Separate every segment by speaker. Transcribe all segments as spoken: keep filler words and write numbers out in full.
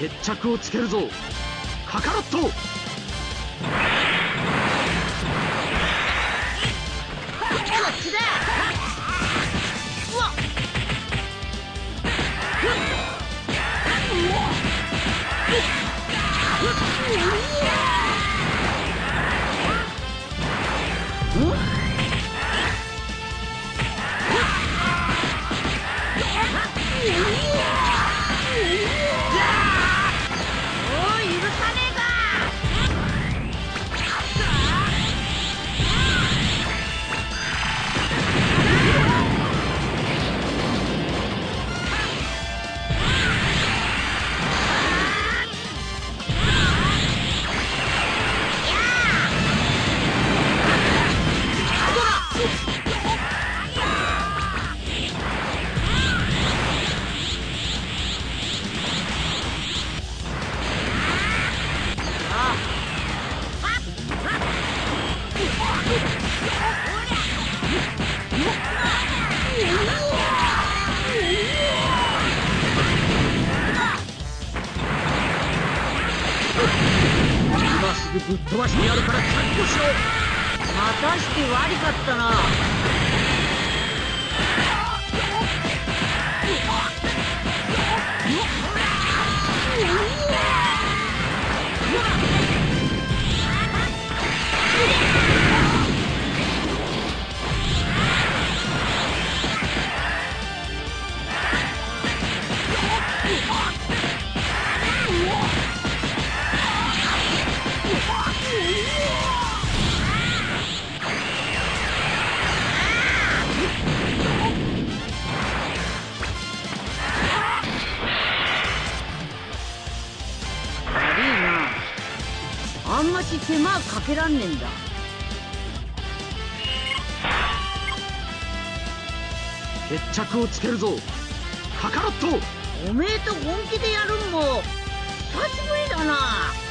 Speaker 1: 決着をつけるぞカカロット。こっちだ。うわっぶっ飛ばしてやるから覚悟しろ。またして悪かったな。あんまし手間かけらんねえんだ。決着をつけるぞカカロット。おめえと本気でやるんも久しぶりだな。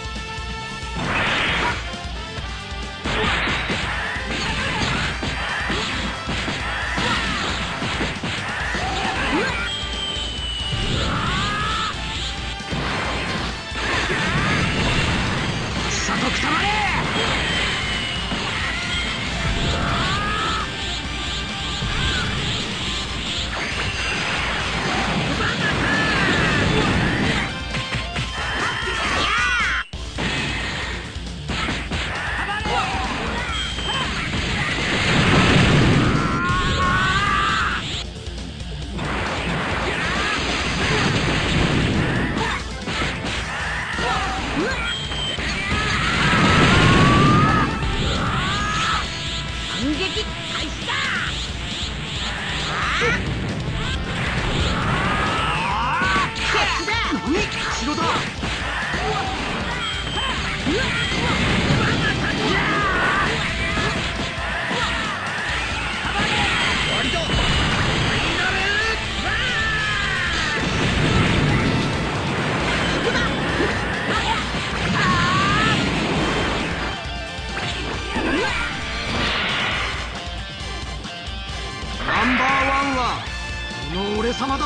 Speaker 1: ナンバーワンはこの俺様だ。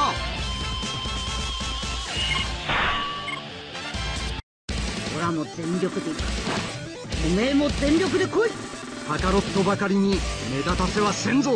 Speaker 1: オラも全力でいく。おめえも全力で来い。カカロットばかりに目立たせはせんぞ。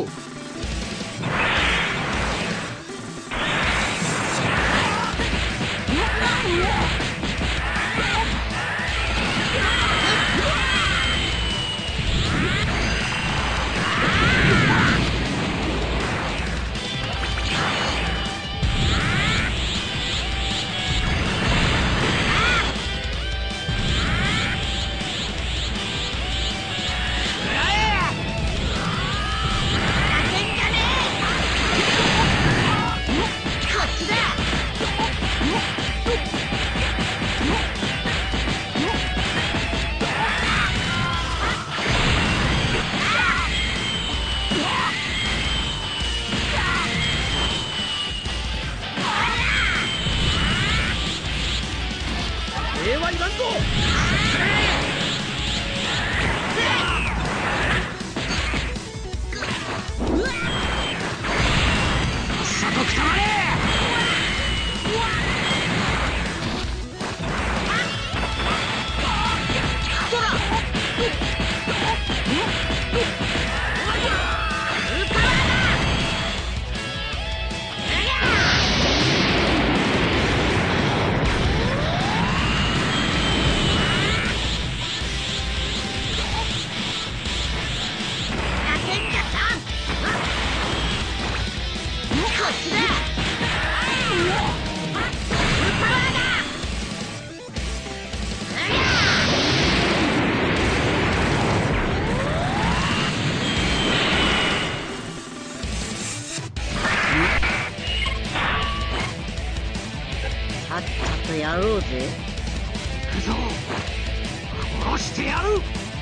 Speaker 1: やろうぜ。行くぞ、殺してやる。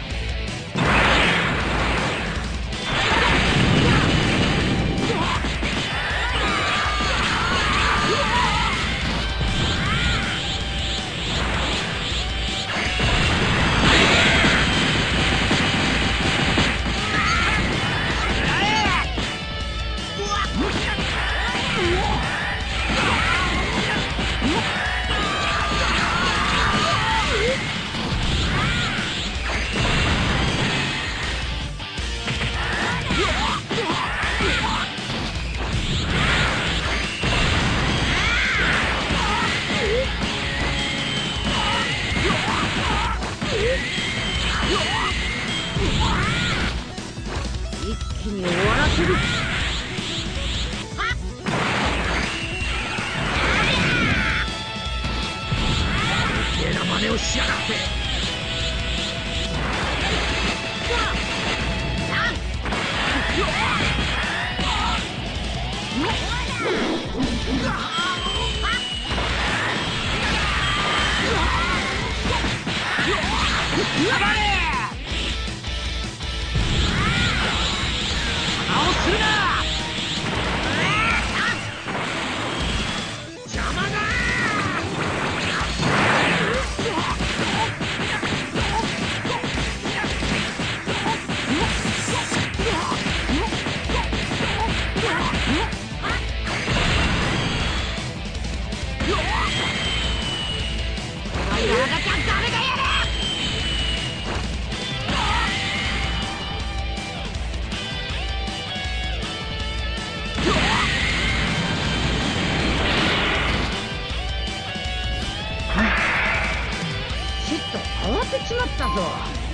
Speaker 1: 一気に終わらせる。余計な真似をしやがって。やばれ！邪魔をするな！邪魔だ！やらなきゃダメだよ！ちっと変わってしまったぞ。